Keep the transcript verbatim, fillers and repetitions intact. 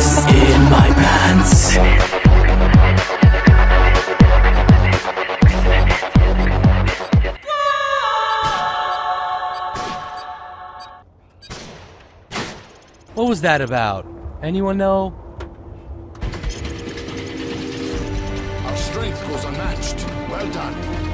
piss in my pants. What was that about? Anyone know? Our strength goes unmatched. Well done.